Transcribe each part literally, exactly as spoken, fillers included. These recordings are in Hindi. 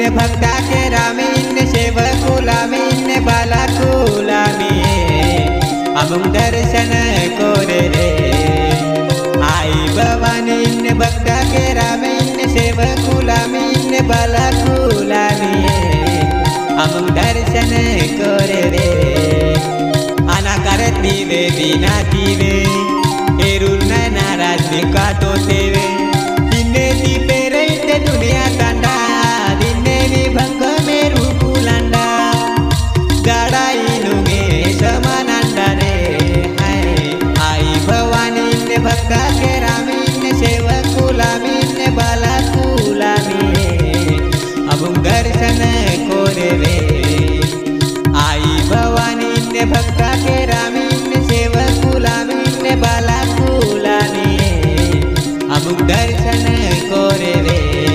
भक्ता के रामीन सेवकुलामीन बालाकुलामी अमुक दर्शन कोरे रे आई भवानी भक्ता के रामीन सेवकुलामीन बालाकुलामी अमुक दर्शन कोरे रे आना करती वे दीना तीवे एरुल नाराज का तो तेवे दिने दी पेरे दुनिया कांडा दिने दी भंग मेरू कुलांडा गाड़ाई नुगे समानंदा रे हाय आई भवानी ने भक्ता के रामीन सेवकुलामीन बालाकुलामी अमुक दर्शन कोरे रे आई भवानी ने भक्ता के रामीन सेवकुलामीन बालाकुलामी अमुक दर्शन कोरे रे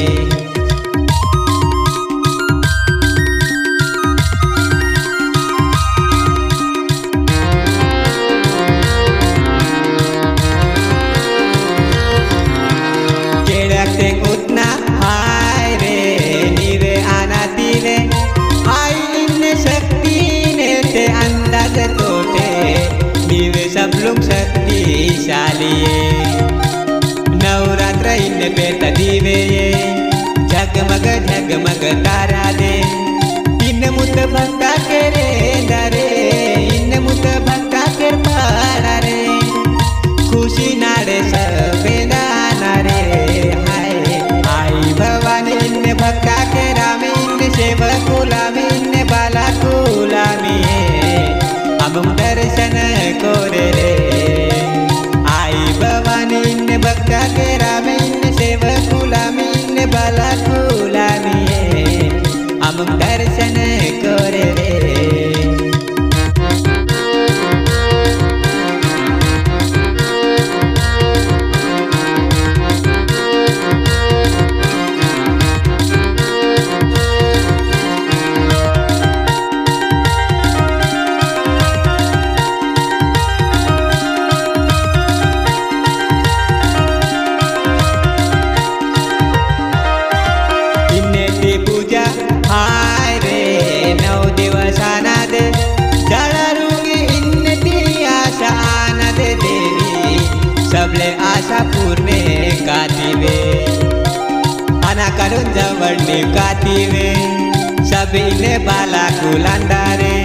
केड़कते उतना हाय रे नीवे आना तीने आई इन शक्ति ने ते अंदाज तोते नीवे सब लोग शक्तिशाली नवरात्र इन बेत दीवे ये झगमग झगमग तारा दे इन मुत भक्ता के रे दरे इन मुत भक्ता के पारा रे खुशी नारे सबे दाना रे हाय आई भवानी इन भक्ता के रामीन सेवकुलामीन बालाकुलामी अमुक दर्शन कोरे रे आई भवानी ने भक्ता के रामीन सेवकुलामीन बालाकुलामी अमुक दर्शन कोरे रे हाय रे नौ दिवसाना दे जळरुंगी इन्नती आशा आनंद देवी सबले आशा पूर्णे कातीवे अना करून जवळने कातीवे सबीने बालाकुलांडा रे